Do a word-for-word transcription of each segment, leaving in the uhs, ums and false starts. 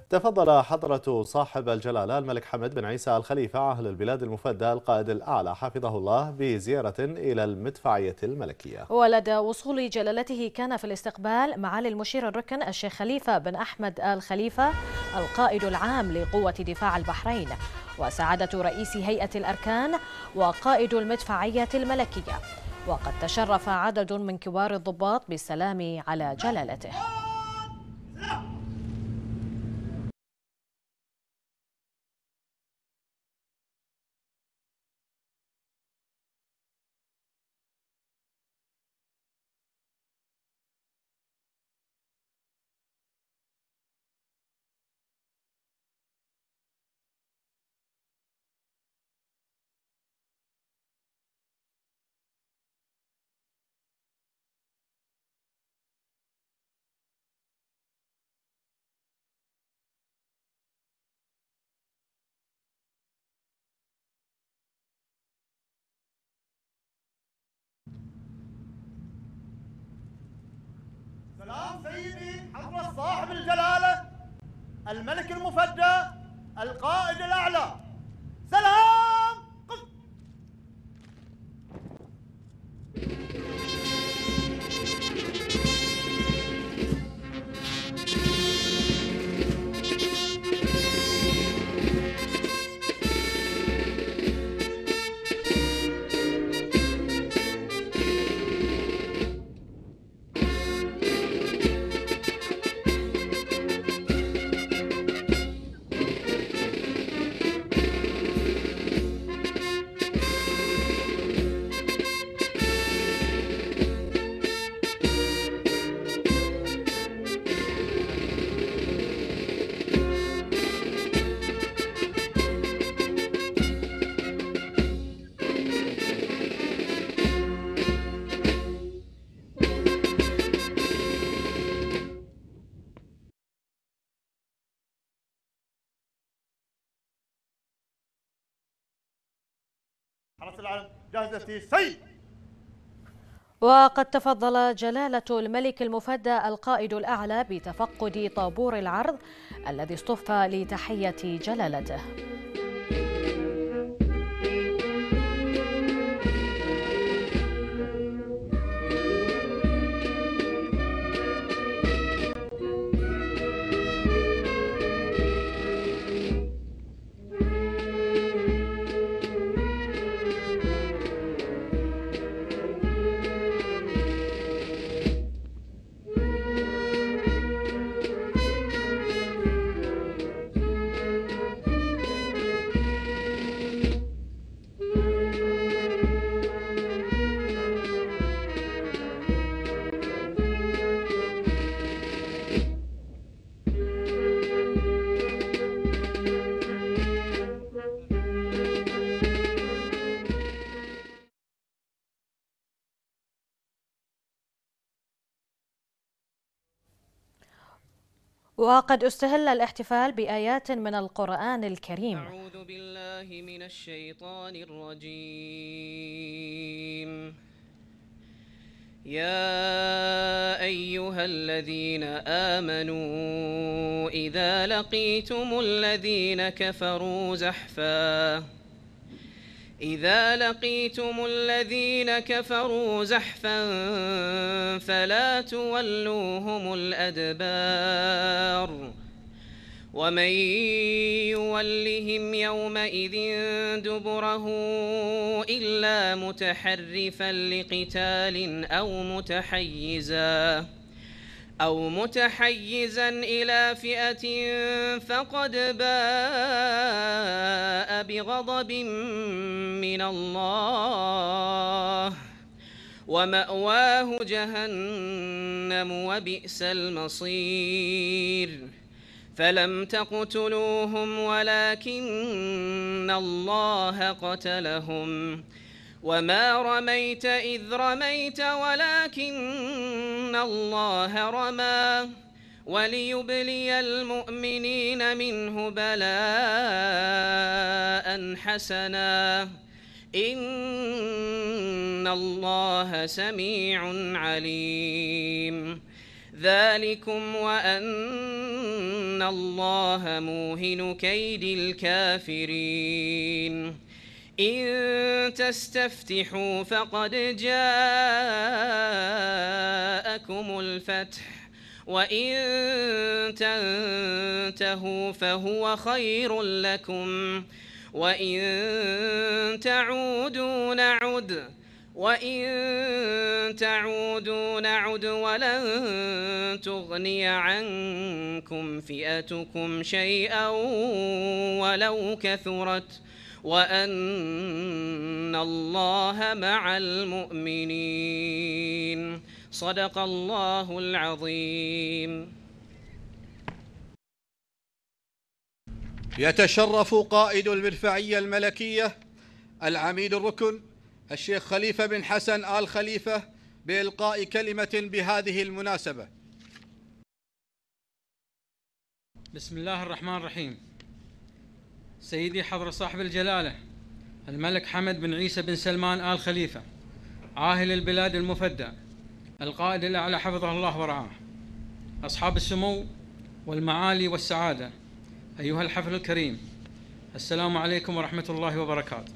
تفضل حضرة صاحب الجلالة الملك حمد بن عيسى الخليفة عاهل البلاد المفدى القائد الأعلى حفظه الله بزيارة إلى المدفعية الملكية. ولدى وصول جلالته كان في الاستقبال معالي المشير الركن الشيخ خليفة بن أحمد آل خليفة القائد العام لقوة دفاع البحرين، وسعادة رئيس هيئة الأركان وقائد المدفعية الملكية. وقد تشرف عدد من كبار الضباط بالسلام على جلالته. سلام سيدي حضرة صاحب الجلالة الملك المفدى القائد الأعلى. سلام قف. حرس العلم جاهزة سيد. وقد تفضل جلالة الملك المفدى القائد الأعلى بتفقد طابور العرض الذي اصطفى لتحية جلالته. وقد استهل الاحتفال بآيات من القرآن الكريم. أعوذ بالله من الشيطان الرجيم. يا أيها الذين آمنوا إذا لقيتم الذين كفروا زحفا إذا لقيتم الذين كفروا زحفا فلا تولوهم الأدبار ومن يولهم يومئذ دبره إلا متحرفا لقتال أو متحيزا أو متحيزا إلى فئة فقد باء بغضب من الله ومأواه جهنم وبئس المصير. فلم تقتلوهم ولكن الله قتلهم وما رميت إذ رميت ولكن الله رمى وليبلي المؤمنين منه بلاء حسنا إن الله سميع عليم. ذلكم وأن الله موهن كيد الكافرين. إن تستفتحوا فقد جاءكم الفتح وإن تنتهوا فهو خير لكم وإن تعودوا نعد وإن تعودوا نعد ولن تغني عنكم فئتكم شيئا ولو كثرت وأن الله مع المؤمنين. صدق الله العظيم. يتشرف قائد المدفعية الملكية العميد الركن الشيخ خليفة بن حسن آل خليفة بإلقاء كلمة بهذه المناسبة. بسم الله الرحمن الرحيم. سيدي حضرة صاحب الجلالة الملك حمد بن عيسى بن سلمان آل خليفة عاهل البلاد المفدى القائد الأعلى حفظه الله ورعاه، أصحاب السمو والمعالي والسعادة، أيها الحفل الكريم، السلام عليكم ورحمة الله وبركاته.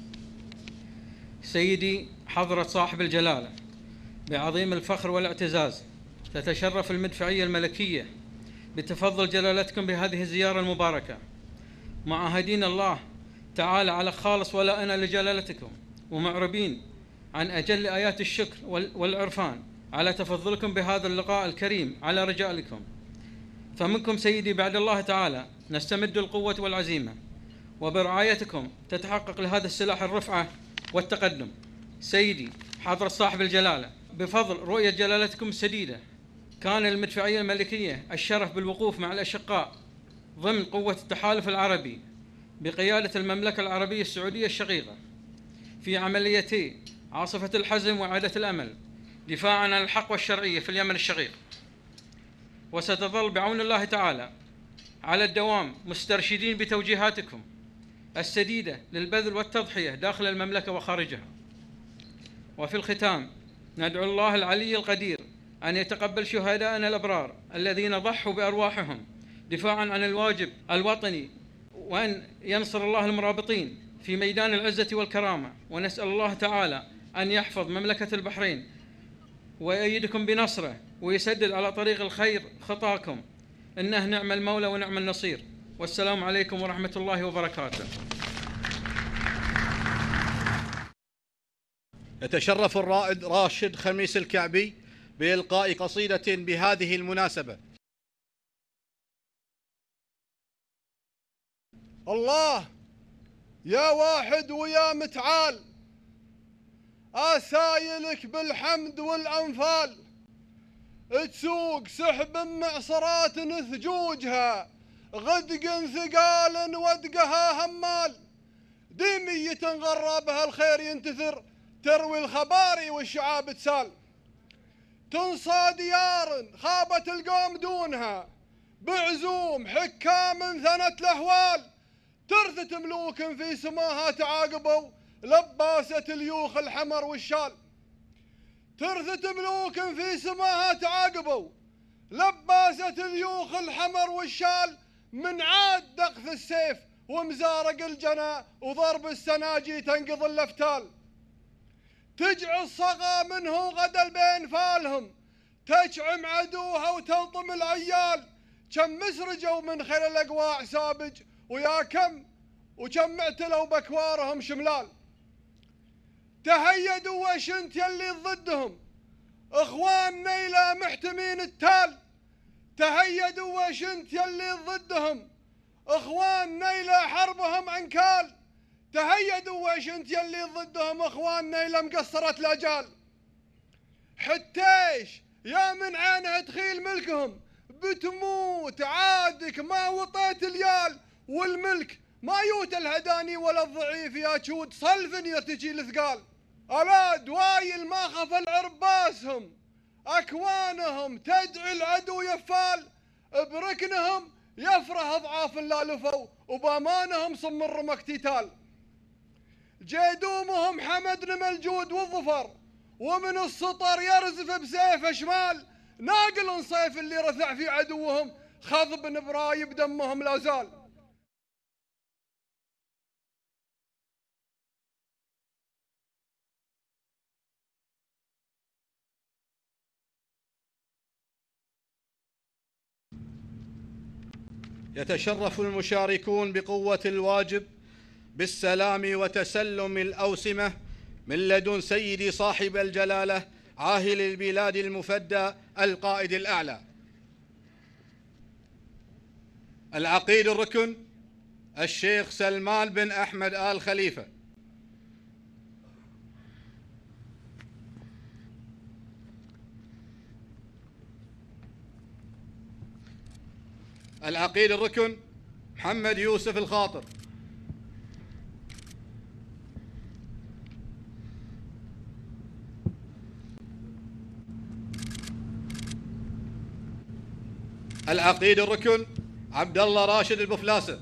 سيدي حضرة صاحب الجلالة، بعظيم الفخر والاعتزاز تتشرف المدفعية الملكية بتفضل جلالتكم بهذه الزيارة المباركة، معاهدين الله تعالى على خالص ولا أنا لجلالتكم، ومعربين عن أجل آيات الشكر والعرفان على تفضلكم بهذا اللقاء الكريم على رجالكم. فمنكم سيدي بعد الله تعالى نستمد القوة والعزيمة، وبرعايتكم تتحقق لهذا السلاح الرفعة والتقدم. سيدي حضرة صاحب الجلالة، بفضل رؤية جلالتكم السديدة كان المدفعية الملكية الشرف بالوقوف مع الأشقاء ضمن قوة التحالف العربي بقيادة المملكة العربية السعودية الشقيقة في عمليتي عاصفة الحزم وعادة الأمل دفاعا عن الحق والشرعية في اليمن الشقيق، وستظل بعون الله تعالى على الدوام مسترشدين بتوجيهاتكم السديدة للبذل والتضحية داخل المملكة وخارجها. وفي الختام ندعو الله العلي القدير أن يتقبل شهداءنا الأبرار الذين ضحوا بأرواحهم دفاعا عن الواجب الوطني، وأن ينصر الله المرابطين في ميدان العزة والكرامة. ونسأل الله تعالى أن يحفظ مملكة البحرين ويأيدكم بنصره ويسدد على طريق الخير خطاكم، إنه نعم المولى ونعم النصير. والسلام عليكم ورحمة الله وبركاته. يتشرف الرائد راشد خميس الكعبي بإلقاء قصيدة بهذه المناسبة. الله يا واحد ويا متعال، آسايلك بالحمد والأنفال، تسوق سحب معصرات ثجوجها، غدق ثقال ودقها همال، ديمية غرابها الخير ينتثر، تروي الخباري والشعاب تسال، تنصى ديار خابت القوم دونها، بعزوم حكام ثنت الأهوال، ترثت ملوك في سماها تعاقبوا، لباسة اليوخ الحمر والشال، ترثت ملوك في سماها تعاقبوا، لباسة اليوخ الحمر والشال، من عاد دقث السيف ومزارق الجنا وضرب السناجي تنقض الأفتال، تجعل صغى منه غدا البين فالهم، تشعم عدوها وتلطم العيال، كم مسرجوا من خير الأقواع سابج، ويا كم وكم اعتلوا بكوارهم شملال، تهيدوا وشنت يلي ضدهم اخوان نيلة محتمين التال، تهيدوا وشنت يلي ضدهم اخوان نيلة حربهم عنكال، تهيدوا وشنت يلي ضدهم اخوان نيلة مقصرة الاجال، حتيش يا من عينها تخيل ملكهم، بتموت عادك ما وطيت اليال، والملك ما يوت الهداني ولا الضعيف، يا شود صلف يرتجي الثقال، ألا دوايل ما خف العرباسهم، أكوانهم تدعي العدو يفال، بركنهم يفرح أضعاف لا لفوا، وبامانهم صم الرمك تيتال، جيدومهم حمد نم الجود والظفر، ومن السطر يرزف بسيف شمال، ناقل صيف اللي رثع في عدوهم خضب برايب دمهم لا زال. يتشرف المشاركون بقوة الواجب بالسلام وتسلم الأوسمة من لدن سيدي صاحب الجلالة عاهل البلاد المفدى القائد الأعلى العقيد الركن الشيخ سلمان بن أحمد آل خليفة. العقيد الركن محمد يوسف الخاطر. العقيد الركن عبد الله راشد البفلاسة.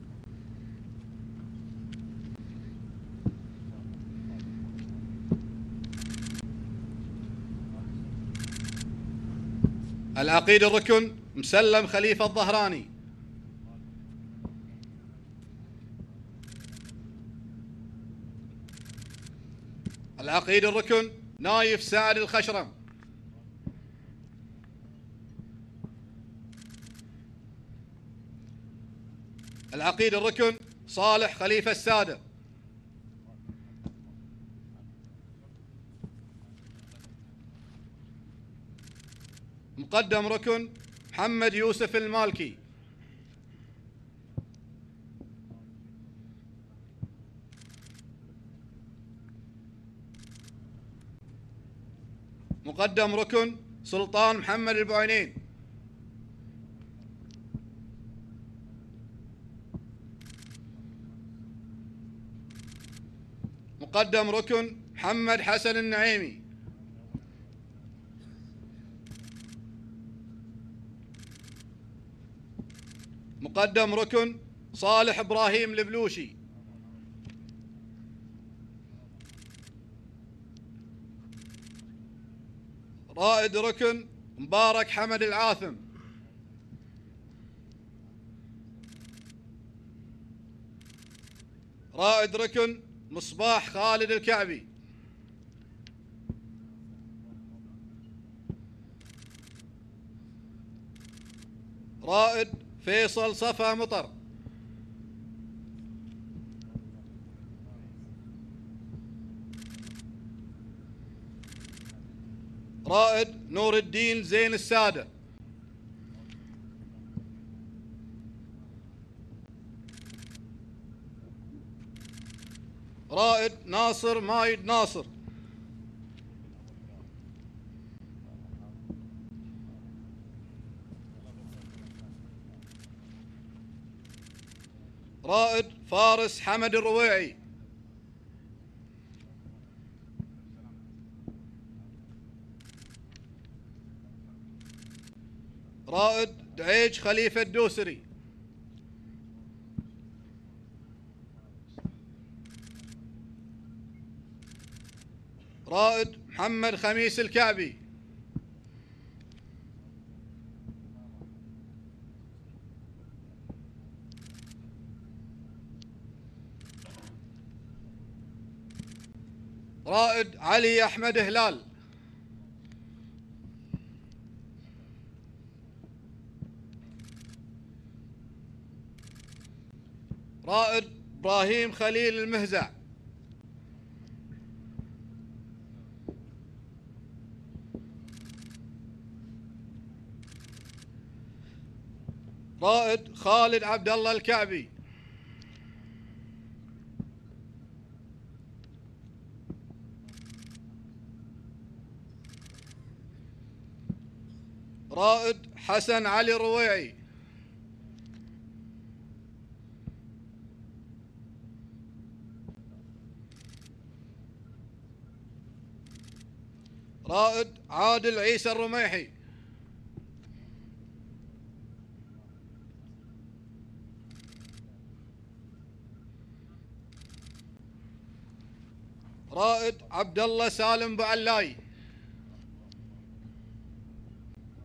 العقيد الركن مسلم خليفة الظهراني. العقيد الركن نايف سعد الخشرم. العقيد الركن صالح خليفة السادة. مقدم ركن محمد يوسف المالكي. مقدم ركن سلطان محمد البعينين. مقدم ركن محمد حسن النعيمي. مقدم ركن صالح إبراهيم البلوشي. رائد ركن مبارك حمد العاثم. رائد ركن مصباح خالد الكعبي. رائد فيصل صفا مطر. رائد نور الدين زين السادة. رائد ناصر مايد ناصر. رائد فارس حمد الرويعي. رائد دعيج خليفة الدوسري. رائد محمد خميس الكعبي. رائد علي أحمد هلال. رائد إبراهيم خليل المهزع. رائد خالد عبد الله الكعبي. رائد حسن علي الرويعي. رائد عادل عيسى الرميحي. رائد عبد الله سالم بعلاي.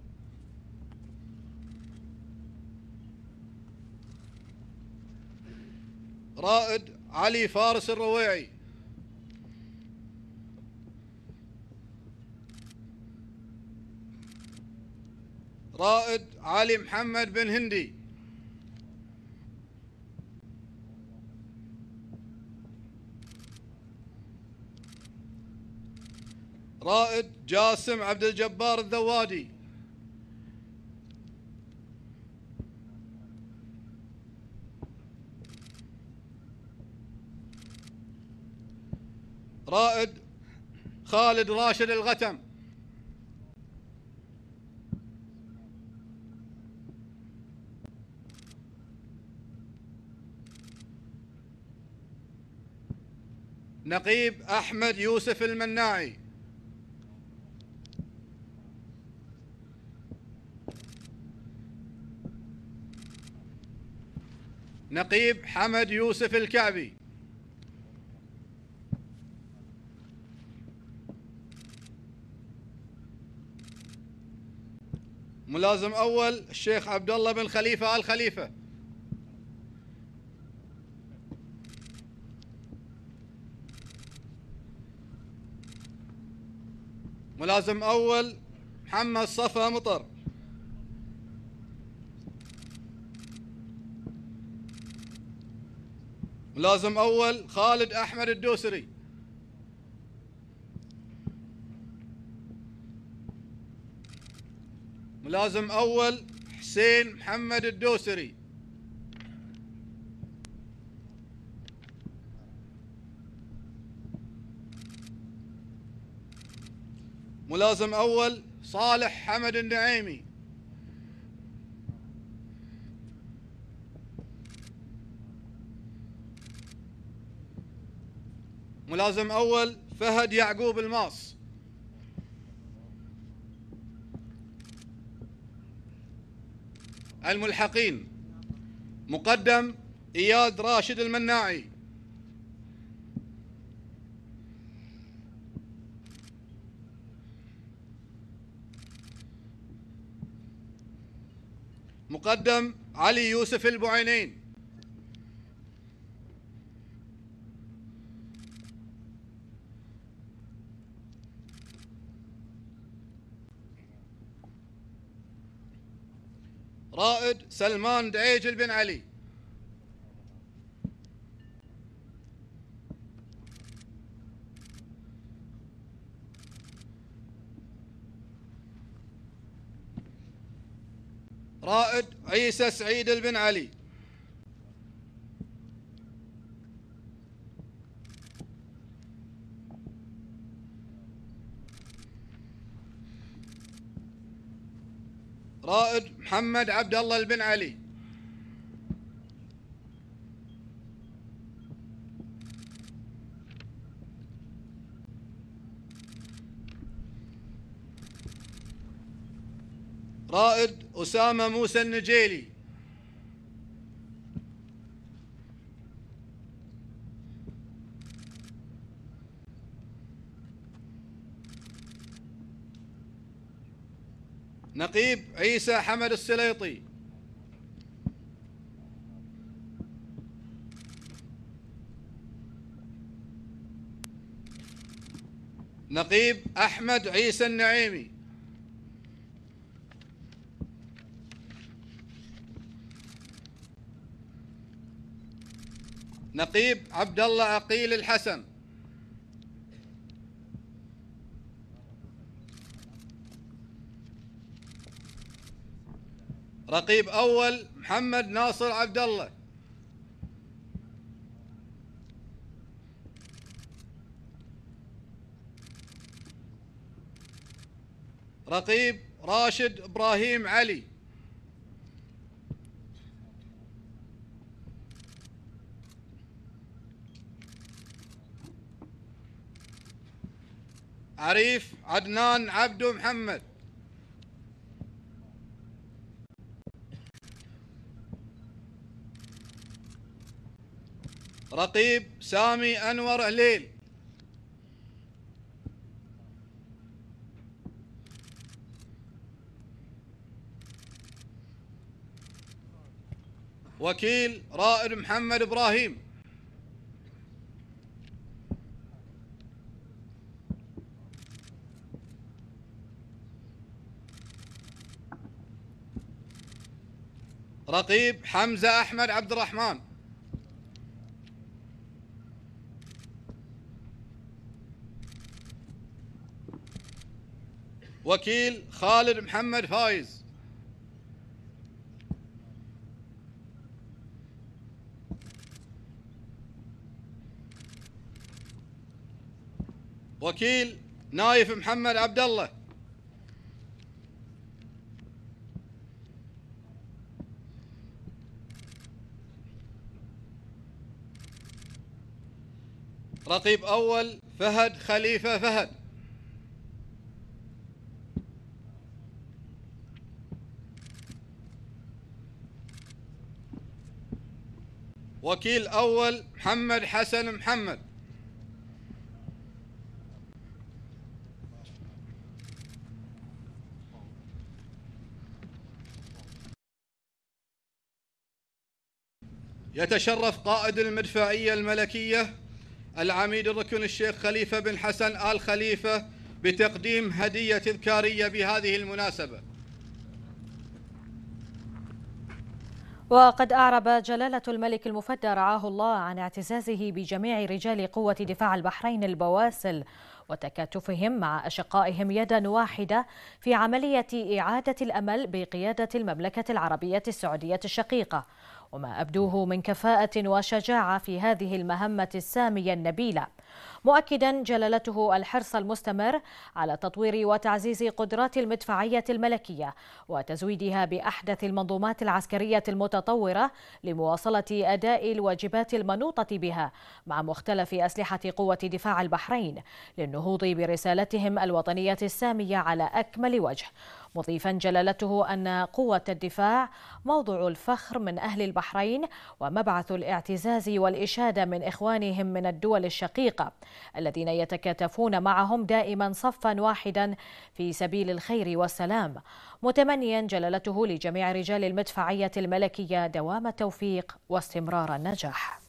رائد علي فارس الرويعي. رائد علي محمد بن هندي. رائد جاسم عبد الجبار الذوادي. رائد خالد راشد الغتم. نقيب أحمد يوسف المناعي. نقيب حمد يوسف الكعبي. ملازم أول الشيخ عبد الله بن خليفة آل خليفة. ملازم أول محمد صفا مطر. ملازم أول خالد أحمد الدوسري. ملازم أول حسين محمد الدوسري. ملازم أول صالح حمد النعيمي. ملازم أول فهد يعقوب الماس. الملحقين مقدم إياد راشد المناعي. مقدم علي يوسف البعينين. رائد سلمان دعيجل بن علي. رائد عيسى سعيد بن علي. رائد محمد عبد الله بن علي. رائد أسامة موسى النجيلي. نقيب عيسى حمد السليطي. نقيب أحمد عيسى النعيمي. نقيب عبد الله عقيل الحسن. رقيب أول محمد ناصر عبد الله. رقيب راشد إبراهيم علي. عريف عدنان عبدو محمد. رقيب سامي أنور هليل. وكيل رائد محمد إبراهيم. رقيب حمزة أحمد عبد الرحمن. وكيل خالد محمد فايز. وكيل نايف محمد عبد الله. رقيب أول فهد خليفة فهد. وكيل أول محمد حسن محمد. يتشرف قائد المدفعية الملكية العميد الركن الشيخ خليفة بن حسن آل خليفة بتقديم هدية تذكارية بهذه المناسبة. وقد أعرب جلالة الملك المفدى رعاه الله عن اعتزازه بجميع رجال قوة دفاع البحرين البواسل وتكاتفهم مع أشقائهم يدا واحدة في عملية إعادة الأمل بقيادة المملكة العربية السعودية الشقيقة، وما أبدوه من كفاءة وشجاعة في هذه المهمة السامية النبيلة، مؤكدا جلالته الحرص المستمر على تطوير وتعزيز قدرات المدفعية الملكية وتزويدها بأحدث المنظومات العسكرية المتطورة لمواصلة أداء الواجبات المنوطة بها مع مختلف أسلحة قوة دفاع البحرين للنهوض برسالتهم الوطنية السامية على أكمل وجه، مضيفا جلالته أن قوة الدفاع موضوع الفخر من أهل البحرين ومبعث الاعتزاز والإشادة من إخوانهم من الدول الشقيقة الذين يتكاتفون معهم دائما صفا واحدا في سبيل الخير والسلام، متمنيا جلالته لجميع رجال المدفعية الملكية دوام التوفيق واستمرار النجاح.